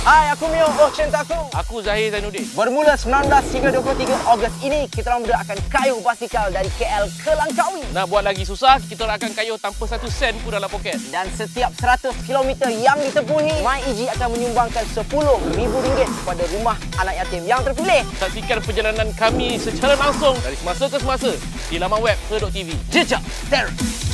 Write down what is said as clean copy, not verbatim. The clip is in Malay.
Hai, aku Mior. Chentaku. Aku Zahir Zainuddin. Bermula 19 hingga 23 Ogos ini, kita orang berdua akan kayuh basikal dari KL ke Langkawi. Nak buat lagi susah, kita orang akan kayuh tanpa satu sen pun dalam poket. Dan setiap 100 km yang ditempuhi, MyEG akan menyumbangkan RM10,000 kepada rumah anak yatim yang terpilih. Saksikan perjalanan kami secara langsung dari semasa ke semasa di laman web terhad.tv. Jejak Terer.